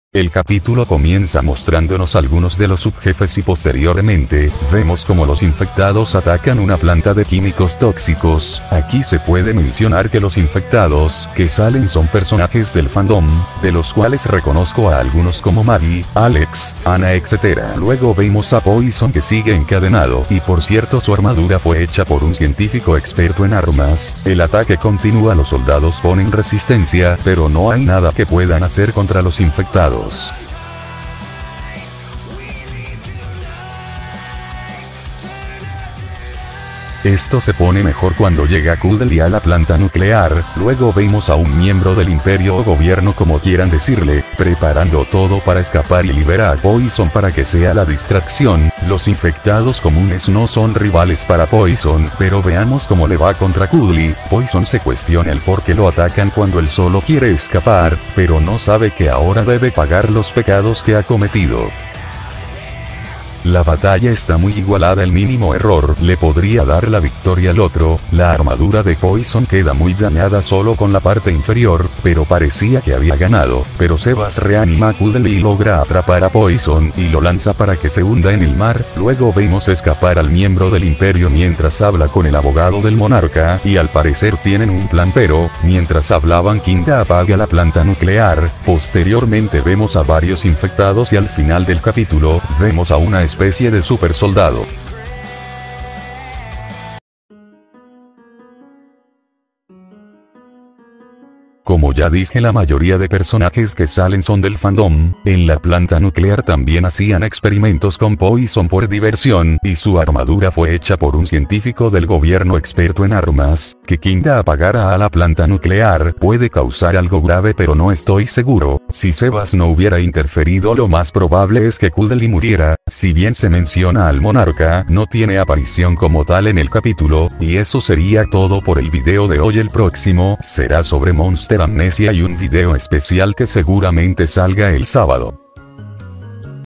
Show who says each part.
Speaker 1: El capítulo comienza mostrándonos algunos de los subjefes y posteriormente, vemos como los infectados atacan una planta de químicos tóxicos. Aquí se puede mencionar que los infectados que salen son personajes del fandom, de los cuales reconozco a algunos como Maggie, Alex, Anna, etc. Luego vemos a Poison que sigue encadenado y por cierto su armadura fue hecha por un científico experto en armas. El ataque continúa, los soldados ponen resistencia, pero no hay nada que puedan hacer contra los infectados. Esto se pone mejor cuando llega Cuddly a la planta nuclear, luego vemos a un miembro del imperio o gobierno como quieran decirle, preparando todo para escapar y libera a Poison para que sea la distracción. Los infectados comunes no son rivales para Poison, pero veamos cómo le va contra Cuddly. Poison se cuestiona el por qué lo atacan cuando él solo quiere escapar, pero no sabe que ahora debe pagar los pecados que ha cometido. La batalla está muy igualada, el mínimo error le podría dar la victoria al otro. La armadura de Poison queda muy dañada solo con la parte inferior, pero parecía que había ganado, pero Sebas reanima a Cuddly y logra atrapar a Poison y lo lanza para que se hunda en el mar. Luego vemos escapar al miembro del imperio mientras habla con el abogado del monarca y al parecer tienen un plan, pero mientras hablaban Kinda apaga la planta nuclear. Posteriormente vemos a varios infectados y al final del capítulo vemos a una especie de super soldado. Como ya dije, la mayoría de personajes que salen son del fandom. En la planta nuclear también hacían experimentos con Poison por diversión, y su armadura fue hecha por un científico del gobierno experto en armas. Que Kinda apagara a la planta nuclear puede causar algo grave, pero no estoy seguro. Si Sebas no hubiera interferido, lo más probable es que Cuddly muriera. Si bien se menciona al monarca, no tiene aparición como tal en el capítulo, y eso sería todo por el video de hoy. El próximo será sobre Monster Amnesia y un video especial que seguramente salga el sábado.